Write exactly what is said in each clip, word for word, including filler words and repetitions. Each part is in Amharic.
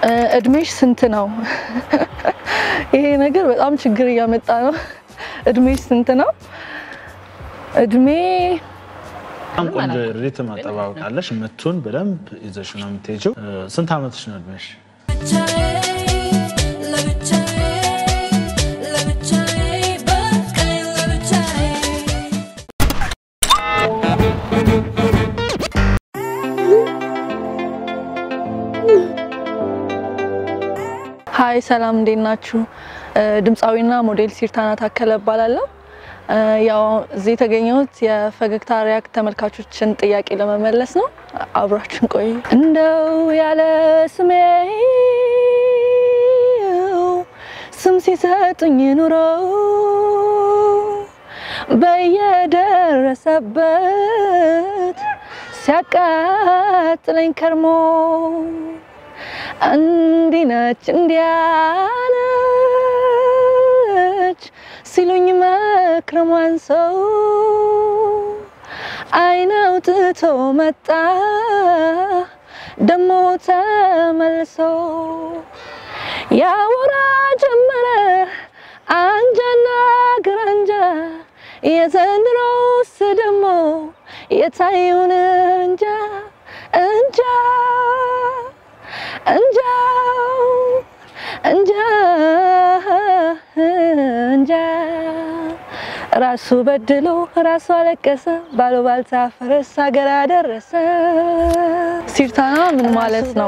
እድሜሽ ስንት ነው? ይሄ ነገር በጣም ችግር ያመጣ ነው። እድሜሽ ስንት ነው? እድሜ አንቆንጆ ሪትም አጠባብቃለሽ ምቱን በደንብ ይዘሽ ነው የምትሄጂው ስንት አመትሽ ነው እድሜሽ ሃይ ሰላም እንዴት ናችሁ ድምጻዊና ሞዴል ሲርታና ታከለ ባላለው ያው እዚህ ተገኘሁት የፈገግታ ሪያክት ተመልካቾችን ጥያቄ ለመመለስ ነው አብራችን ቆይ እንደው ያለ ስሜ ስም ሲሰጡኝ ኑሮ በየደረሰበት ሲያቃጥለኝ ከርሞ እንዲነች እንዲያለች ሲሉኝ መክረሟን ሰው አይነው ጥቶ መጣ ደሞ ተመልሶ ያወራ ጀመረ አንጃና ግራንጃ የዘንድሮስ ደሞ የታየውን እንጃ እንጃ እንጃ እንጃ እንጃ ራሱ በድሎ ራሱ አለቀሰ ባሉባልታ ፈረስ ሀገር አደረሰ ሲርታና ምን ማለት ነው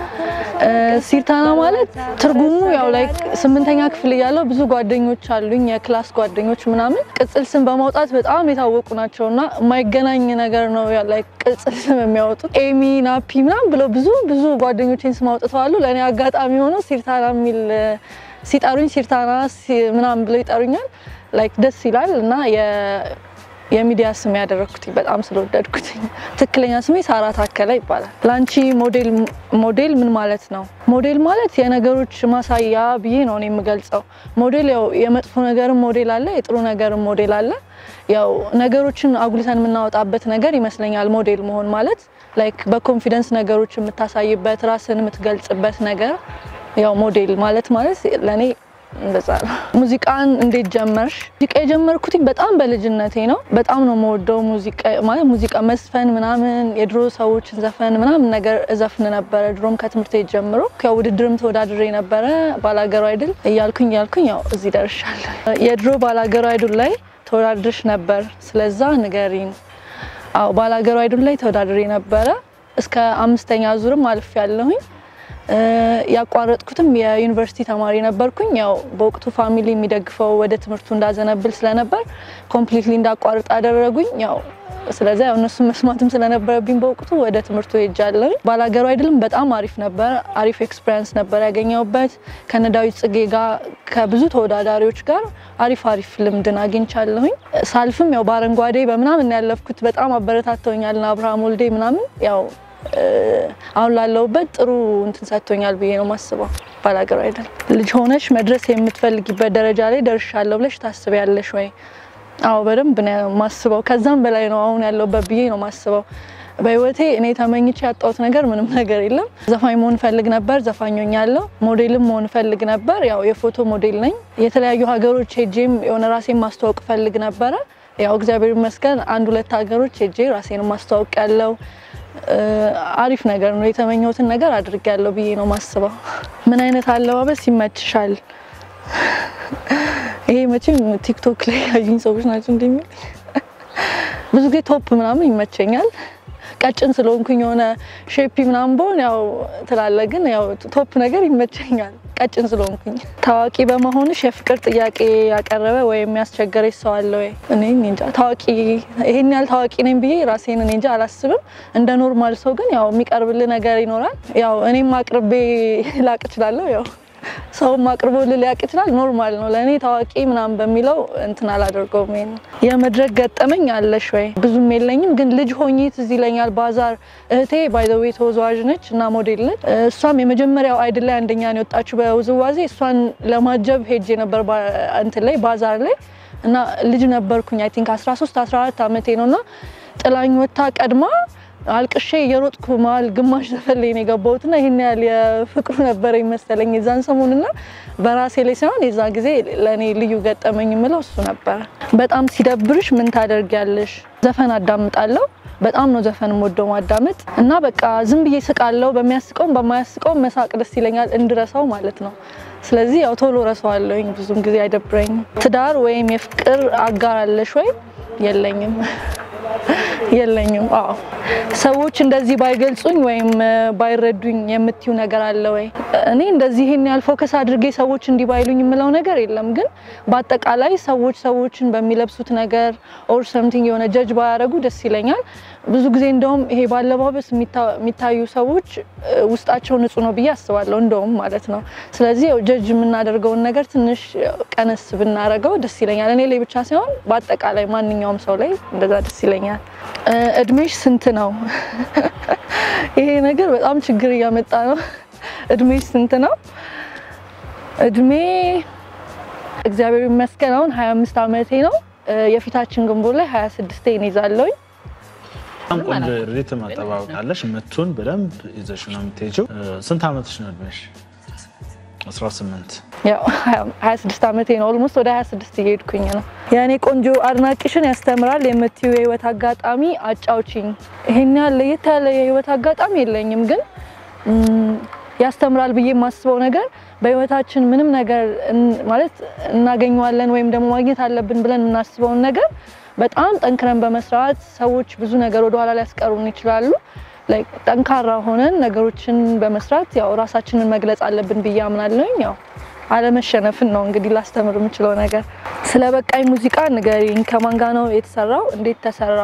ሲርታና ማለት ትርጉሙ ያው ላይክ ስምንተኛ ክፍል ያለው ብዙ ጓደኞች አሉኝ የክላስ ጓደኞች ምናምን ቅጽል ስም በማውጣት በጣም የታወቁ ናቸውና የማይገናኝ ነገር ነው ላይክ ቅጽል ስም የሚያወጡት ኤሚ ናፒ ምናምን ብለው ብዙ ብዙ ጓደኞቼን ስም አውጥተዋል ለኔ አጋጣሚ ሆኖ ሲርታና ሚል ሲጣሩኝ ሲርታና ምናምን ብለው ይጣሩኛል ላይክ ደስ ይላል እና የ የሚዲያ ስም ያደረኩት በጣም ስለወደድኩት ትክክለኛ ስሜ ሳራ ታከለ ይባላል ላንቺ ሞዴል ሞዴል ምን ማለት ነው ሞዴል ማለት የነገሮች ማሳያ ብዬ ነው እኔ የምገልጸው ሞዴል ያው የመጥፎ ነገርም ሞዴል አለ የጥሩ ነገርም ሞዴል አለ ያው ነገሮችን አጉልተን የምናወጣበት ነገር ይመስለኛል ሞዴል መሆን ማለት ላይክ በኮንፊደንስ ነገሮች የምታሳይበት ራስን የምትገልጽበት ነገር ያው ሞዴል ማለት ማለት ለኔ እንደዛ ሙዚቃን እንዴት ጀመርሽ ሙዚቃ የጀመርኩት በጣም በልጅነቴ ነው በጣም ነው የምወደው ሙዚቃ ማለት ሙዚቃ መስፈን ምናምን የድሮ ሰዎችን ዘፈን ምናምን ነገር እዘፍን ነበር ድሮም ከትምህርት ቤት ጀምሮ ከውድድርም ተወዳድሬ ነበር ባላገሩ አይድል እያልኩኝ ያልኩኝ ያው እዚህ ደርሻለሁ የድሮ ባላገሩ አይድል ላይ ተወዳድርሽ ነበር ስለዛ ንገሪን አው ባላገሩ አይድል ላይ ተወዳድሬ ነበር እስከ አምስተኛ ዙርም አልፍ ያለሁኝ ያቋረጥኩትም የዩኒቨርሲቲ ተማሪ ነበርኩኝ ያው በወቅቱ ፋሚሊ የሚደግፈው ወደ ትምህርቱ እንዳዘነብል ስለነበር ኮምፕሊትሊ እንዳቋርጥ አደረጉኝ ያው ስለዚህ ያው እነሱ መስማትም ስለነበረብኝ በወቅቱ ወደ ትምህርቱ ሄጃለሁ ባላገሩ አይደለም በጣም አሪፍ ነበር አሪፍ ኤክስፒሪየንስ ነበር ያገኘውበት ከነዳዊት ጽጌ ጋር ከብዙ ተወዳዳሪዎች ጋር አሪፍ አሪፍ ልምድን አግኝቻለሁኝ ሳልፍም ያው ባረንጓዴ በመናምን ያለፍኩት በጣም አበረታተውኛልና አብርሃም ወልዴ ምናምን ያው አሁን ላለውበት ጥሩ እንትን ሰጥቶኛል ብዬ ነው ማስበው ባላገሩ አይደል ልጅ ሆነሽ መድረስ የምትፈልጊበት ደረጃ ላይ ደርሻለሁ ብለሽ ታስቢያለሽ ወይ አው በደንብ ነው ማስበው ከዛም በላይ ነው አሁን ያለውበት ብዬ ነው ማስበው በህይወቴ እኔ ተመኝቼ ያጣሁት ነገር ምንም ነገር የለም ዘፋኝ መሆን ፈልግ ነበር ዘፋኞኛለሁ ሞዴልም መሆን ፈልግ ነበር ያው የፎቶ ሞዴል ነኝ የተለያዩ ሀገሮች ሄጄም የሆነ ራሴን ማስተዋወቅ ፈልግ ነበር ያው እግዚአብሔር ይመስገን አንድ ሁለት ሀገሮች ሄጄ ራሴን ማስተዋወቅ ያለው አሪፍ ነገር ነው የተመኘሁትን ነገር አድርጌያለሁ ብዬ ነው ማስበው ምን አይነት አለባበስ ይመችሻል ይሄ መቼም ቲክቶክ ላይ ያዩኝ ሰዎች ናቸው እንደሚል ብዙ ጊዜ ቶፕ ምናምን ይመቸኛል ቀጭን ስለሆንኩኝ ሆነ ሼፒ ምናምን ቦን ያው ተላለ ግን ያው ቶፕ ነገር ይመቸኛል ቀጭን ስለሆንኩኝ ታዋቂ በመሆንሽ የፍቅር ጥያቄ ያቀረበ ወይ የሚያስቸግረሽ ሰው አለ ወይ እኔ እንጃ ታዋቂ ይሄን ያህል ታዋቂ ነኝ ብዬ ራሴን እኔ እንጃ አላስብም እንደ ኖርማል ሰው ግን ያው የሚቀርብልህ ነገር ይኖራል ያው እኔም አቅርቤ ላቅ እችላለሁ ያው ሰው ማቅርቦ ሊያቅ ይችላል ኖርማል ነው ለኔ ታዋቂ ምናምን በሚለው እንትን አላደርገውም ይሄን የመድረክ ገጠመኝ አለሽ ወይ ብዙም የለኝም ግን ልጅ ሆኜ ትዝ ይለኛል ባዛር እህቴ ባይ ዘ ዌይ ተወዛዋዥ ነች እና ሞዴል ነች እሷም የመጀመሪያው አይድል ላይ አንደኛ ነው የወጣችው በውዝዋዜ እሷን ለማጀብ ሄጄ ነበር እንትን ላይ ባዛር ላይ እና ልጅ ነበርኩኝ አይ ቲንክ አስራ ሶስት አስራ አራት አመቴ ነውና ጥላኝ ወጣ ቀድማ አልቅሼ የሮጥኩ ማል ግማሽ ዘፈን ላይ ነው የገባሁትና ይሄን ያህል የፍቅሩ ነበር ይመስለኝ የዛን ሰሞንና በራሴ ላይ ሳይሆን የዛ ጊዜ ለኔ ልዩ ገጠመኝ ምለው እሱ ነበር በጣም ሲደብርሽ ምን ታደርጊያለሽ ዘፈን አዳምጣለሁ በጣም ነው ዘፈን ወደው ማዳመጥ እና በቃ ዝም ብዬ ስቃለው በሚያስቀው በማያስቀው መሳቅ ደስ ይለኛል እንድረሳው ማለት ነው ስለዚህ ያው ቶሎ ረሳዋለሁኝ ብዙም ጊዜ አይደብረኝ ትዳር ወይም የፍቅር አጋር አለሽ ወይ የለኝም የለኝም አዎ ሰዎች እንደዚህ ባይገልጹኝ ወይም ባይረዱኝ የምትዩ ነገር አለ ወይ እኔ እንደዚህ ይሄን ያል ፎከስ አድርጌ ሰዎች እንዲባይሉኝ ምለው ነገር የለም ግን በአጠቃላይ ሰዎች ሰዎችን በሚለብሱት ነገር ኦር ሰምቲንግ የሆነ ጀጅ ባያረጉ ደስ ይለኛል ብዙ ጊዜ እንደውም ይሄ ባለባበስ የሚታዩ ሰዎች ውስጣቸው ንጹህ ነው ብዬ አስባለሁ እንደውም ማለት ነው ስለዚህ ጀጅ የምናደርገው ነገር ትንሽ ቀነስ ብናረገው ደስ ይለኛል እኔ ላይ ብቻ ሳይሆን በአጠቃላይ ማንኛውም ሰው ላይ እንደዛ ደስ ይለኛል እድሜሽ ስንት ነው ይሄ ነገር በጣም ችግር ያመጣ ነው እድሜሽ ስንት ነው እድሜ እግዚአብሔር ይመስገን አሁን ሃያ አምስት አመቴ ነው የፊታችን ግንቦት ላይ ሃያ ስድስት ይይዛለሁኝ አንቆንጆ ሪትም አጠባብቃለሽ መቱን በደንብ ይዘሽ ነው የምትሄጂው ስንት አመትሽ ነው እድሜሽ አስራ ስምንት ያው ሃያ ስድስት አመቴ ነው ኦልሞስት ወደ ሃያ ስድስት እየሄድኩኝ ነው ያኔ ቆንጆ አድናቂሽን ያስተምራል የምትዩ የህይወት አጋጣሚ አጫውቺኝ ይሄን ያለ የታለ የህይወት አጋጣሚ የለኝም ግን ያስተምራል ብዬ ማስበው ነገር በህይወታችን ምንም ነገር ማለት እናገኘዋለን ወይም ደግሞ ማግኘት አለብን ብለን እናስበው ነገር በጣም ጠንክረን በመስራት ሰዎች ብዙ ነገር ወደ ኋላ ሊያስቀሩን ይችላሉ ላይክ ጠንካራ ሆነን ነገሮችን በመስራት ያው ራሳችንን መግለጽ አለብን ብዬ አምናለሁኝ ያው አለመሸነፍን ነው እንግዲህ ላስተምር የምችለው ነገር ስለበቃኝ ሙዚቃ ንገሪኝ ከማን ጋር ነው የተሰራው እንዴት ተሰራ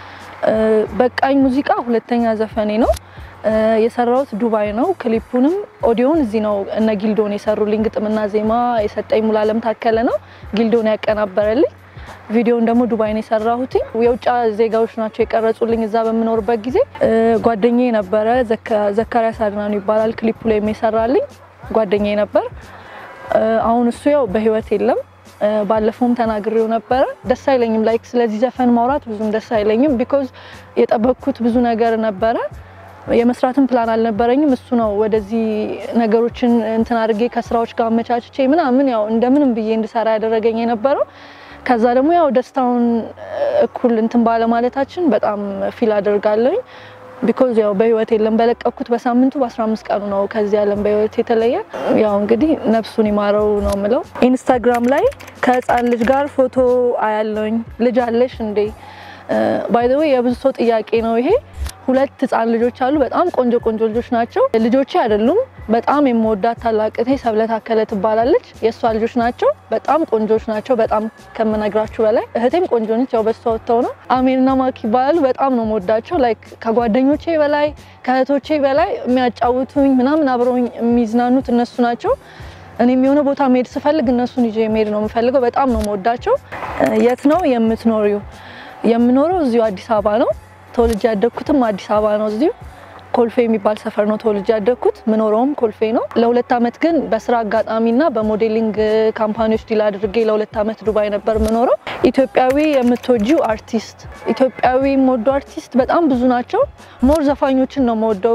በቃኝ ሙዚቃ ሁለተኛ ዘፈኔ ነው የሰራውት ዱባይ ነው ክሊፑንም ኦዲዮን እዚህ ነው እነ ጊልዶን የሰሩልኝ ግጥምና ዜማ የሰጠኝ ሙላለም ታከለ ነው ጊልዶን ያቀናበረልኝ ቪዲዮን ደግሞ ዱባይ ነው የሰራሁት የውጭ ዜጋዎች ናቸው የቀረጹልኝ እዛ በመኖርበት ጊዜ ጓደኛዬ ነበር ዘካሪያስ አድናኑ ይባላል ክሊፑ ላይ የሚሰራልኝ ጓደኛዬ ነበር አሁን እሱ ያው በህይወት የለም ባለፈውም ተናግሬው ነበር ደስ አይለኝም ላይክ ስለዚህ ዘፈን ማውራት ብዙም ደስ አይለኝም ቢኮዝ የጠበቅኩት ብዙ ነገር ነበር የመስራትን ፕላን አልነበረኝም እሱ ነው ወደዚህ ነገሮችን እንትን አድርጌ ከስራዎች ጋር አመቻችቼ ምናምን ያው እንደምንም ብዬ እንድሰራ ያደረገኝ የነበረው ከዛ ደግሞ ያው ደስታውን እኩል እንትን ባለ ማለታችን በጣም ፊል አደርጋለሁ because ያው በህይወት የለም በለቀኩት በሳምንቱ በ15 ቀኑ ነው ከዚህ ዓለም በህይወት የተለየ ያው እንግዲህ ነፍሱን ይማረው ነው ምለው ኢንስታግራም ላይ ከህፃን ልጅ ጋር ፎቶ አያለኝ ልጅ አለሽ እንዴ by the way የብዙ ሰው ጥያቄ ነው ይሄ ሁለት ህፃን ልጆች አሉ በጣም ቆንጆ ቆንጆ ልጆች ናቸው ልጆቼ አይደሉም በጣም የምወዳት ታላቅቴ ሰብለት አከለ ትባላለች የሷ ልጆች ናቸው በጣም ቆንጆች ናቸው በጣም ከመነግራችሁ በላይ እህቴም ቆንጆ ነች ያው በሷ ወጣው ነው አሜንና ማኪ ባሉ በጣም ነው የምወዳቸው ላይክ ከጓደኞቼ በላይ ከእህቶቼ በላይ የሚያጫውቱኝ ምናምን አብረውኝ የሚዝናኑት እነሱ ናቸው እኔም የሆነ ቦታ መሄድ ስፈልግ እነሱን ይዤ መሄድ ነው የምፈልገው በጣም ነው የምወዳቸው የት ነው የምትኖሪው የምኖረው እዚሁ አዲስ አበባ ነው ተወልጄ ያደኩትም አዲስ አበባ ነው እዚሁ ኮልፌ የሚባል ሰፈር ነው ተወልጄ ያደኩት ምኖረውም ኮልፌ ነው ለሁለት አመት ግን በስራ አጋጣሚና በሞዴሊንግ ካምፓኒዎች ዲል አድርጌ ለሁለት አመት ዱባይ ነበር ምኖረው ኢትዮጵያዊ የምትወጂው አርቲስት ኢትዮጵያዊ ሞዶ አርቲስት በጣም ብዙ ናቸው ሞር ዘፋኞችን ነው የምወደው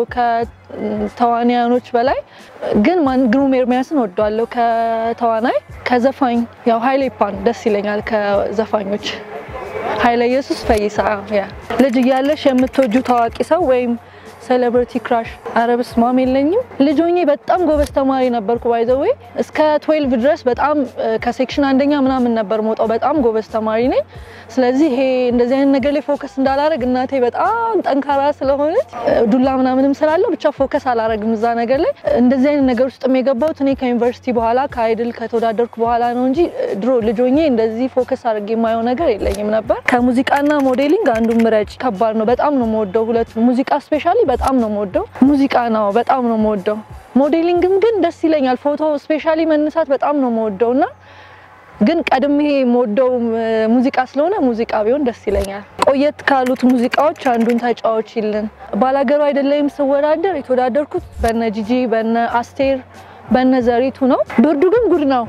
ከተዋናዮች በላይ ግን ማን ግሩም ኤርሚያስን ወደዋለሁ ከተዋናይ ከዘፋኝ ያው ሃይሌ ፓን ደስ ይለኛል ከዘፋኞች ሃይለ ኢየሱስ ፈይሳ ያ ልጅ ያለሽ የምትወጁ ታዋቂ ሰው ወይም ሴሌብሪቲ ክራሽ አረብስ ማም የለኝም ልጆኜ በጣም ጎበዝ ተማሪ ነበርኩ ባይ ዘ ዌይ እስከ twelve ድረስ በጣም ከሴክሽን አንደኛ ምናምን ነበር ሞጣው በጣም ጎበዝ ተማሪ ነኝ ስለዚህ ይሄ እንደዚህ አይነት ነገር ላይ ፎከስ እንዳላረግ እናቴ በጣም ጠንካራ ስለሆነች ዱላ ምናምንም ስላለው ብቻ ፎከስ አላረግም እዛ ነገር ላይ እንደዚህ አይነት ነገር ውስጥ የገባሁት እኔ ከዩኒቨርሲቲ በኋላ ከአይድል ከተወዳደርኩ በኋላ ነው እንጂ ድሮ ልጆኜ እንደዚህ ፎከስ አድርጌ የማየው ነገር የለኝም ነበር ከሙዚቃና ሞዴሊንግ አንዱ ምረጭ ከባድ ነው በጣም ነው የምወደው ሁለት ሙዚቃ ስፔሻሊ በጣም ነው የምወደው ሙዚቃ ነው በጣም ነው የምወደው ሞዴሊንግም ግን ደስ ይለኛል ፎቶ ስፔሻሊ መነሳት በጣም ነው የምወደውና ግን ቀድሜ የምወደው ሙዚቃ ስለሆነ ሙዚቃ ቢሆን ደስ ይለኛል ቆየት ካሉት ሙዚቃዎች አንዱን ተጫዋችልን ባላገሩ አይደለም ስወዳደር የተወዳደርኩት በነ ጂጂ በነ አስቴር በነ ዘሪቱ ነው ብርዱ ግን ጉድ ነው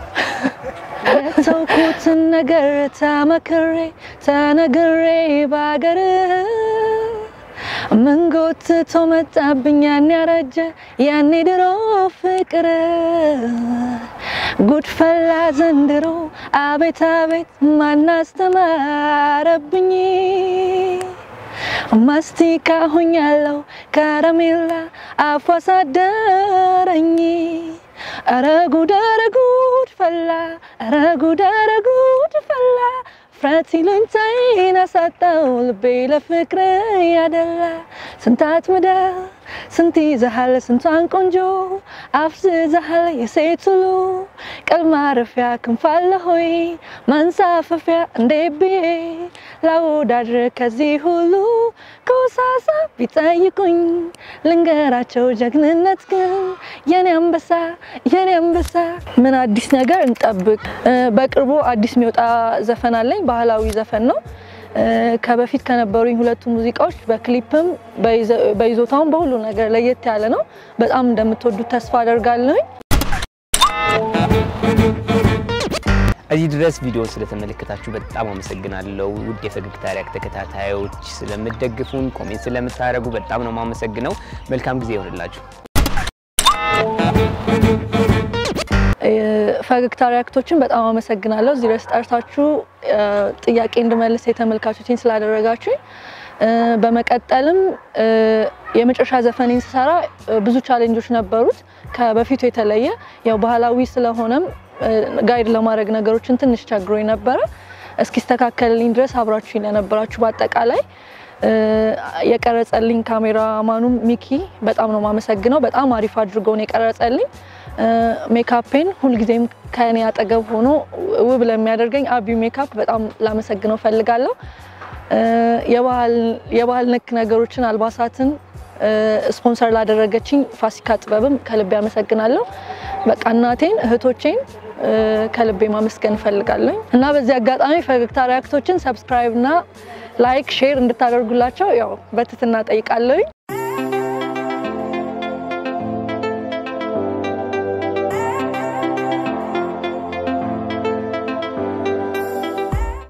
የተውኩት ነገር ተመክሬ ተነግሬ ባገር መንጎትቶ መጣብኝ ያኔ ያረጀ ያኔ ድሮ ፍቅር ጉድፈላ ዘንድሮ አቤት አቤት ማናስተማረብኝ ማስቲካ ሆኛለሁ ከረሜላ አፏሳደረኝ አረ ጉድ አረ ጉድ ፈላ አረ ጉድ አረ ጉድ ፈላ ፍራት ይሉኝታዬን አሳጣው ልቤ ለፍቅር ያደላ ስንታት መዳ ስንት ይዘሃል ስንቷን ቆንጆ አፍዝዘሃል የሴት ሁሉ ቀልብ ማረፊያ ክንፍ አለ ሆይ ማንሳፈፊያ እንዴ ብዬ ላወዳድር ከዚህ ሁሉ ኮሳሳ ቢጠይቁኝ ልንገራቸው ጀግንነት ግን የኔ አንበሳ የኔ አንበሳ ምን አዲስ ነገር እንጠብቅ በቅርቡ አዲስ የሚወጣ ዘፈን አለኝ ባህላዊ ዘፈን ነው ከበፊት ከነበሩኝ ሁለቱ ሙዚቃዎች በክሊፕም በይዞታውም በሁሉ ነገር ለየት ያለ ነው በጣም እንደምትወዱት ተስፋ አደርጋለሁ እዚህ ድረስ ቪዲዮ ስለተመለከታችሁ በጣም አመሰግናለሁ ውድ የፈገግታ ሪያክት ተከታታዮች ስለምትደግፉን ኮሜንት ስለምታረጉ በጣም ነው ማመሰግነው መልካም ጊዜ ይሁንላችሁ ፈገግታ ሪያክቶችን በጣም አመሰግናለሁ እዚህ ድረስ ጠርታችሁ ጥያቄ እንድመልስ የተመልካቾችን ስላደረጋችሁ በመቀጠልም የመጨረሻ ዘፈኔን ሰራ ብዙ ቻሌንጆች ነበሩት ከበፊቱ የተለየ ያው ባህላዊ ስለሆነም ጋይድ ለማድረግ ነገሮችን ትንሽ ቸግሮኝ ነበር እስኪስተካከልልኝ ድረስ አብራችሁ ለነበራችሁ በአጠቃላይ የቀረጸልኝ ካሜራማኑ ሚኪ በጣም ነው ማመሰግነው በጣም አሪፍ አድርጎ ነው የቀረጸልኝ ሜካፕን ሁሉ ጊዜም ከኔ አጠገብ ሆኖ ውብ ለሚያደርገኝ አቢ ሜካፕ በጣም ላመሰግነው ፈልጋለሁ የባህል የባህል ነክ ነገሮችን አልባሳትን ስፖንሰር ላደረገችኝ ፋሲካ ጥበብም ከልብ ያመሰግናለሁ በቃ እናቴን እህቶቼን ከልብ ማመስገን ፈልጋለሁ እና በዚህ አጋጣሚ ፈገግታ ሪያክቶችን ሰብስክራይብ እና ላይክ ሼር እንድታደርጉላቸው ያው በትትና ጠይቃለሁ